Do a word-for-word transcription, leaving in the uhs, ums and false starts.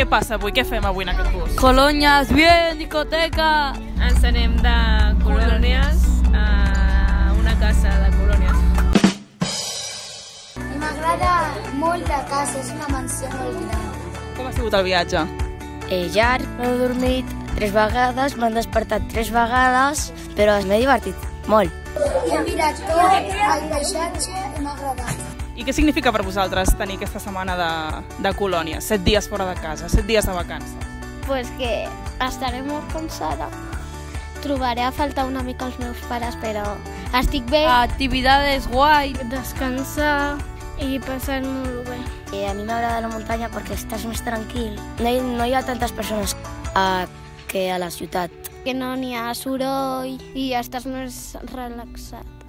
Què passa avui? Què fem avui en aquest bus? Colònies, bien, discoteca! Ens anem de colònies a una casa de colònies. M'agrada molt la casa, és una mansió molt gran. Com ha sigut el viatge? Eh, llarg, m'he dormit tres vegades, m'han despertat tres vegades, però m'he divertit molt. He mirat tot, el paisatge i m'ha agradat. I què significa per vosaltres tenir aquesta setmana de, de colònia? Set dies fora de casa, set dies de vacances. Pues que estaré molt cansada. Trobaré a faltar una mica els meus pares, però estic bé. Actividades guai. Descansar i passar molt bé. Eh, a mi m'agrada la muntanya perquè estàs més tranquil. No hi, no hi ha tantes persones a, que a la ciutat. Que no n'hi ha soroll i estàs més relaxat.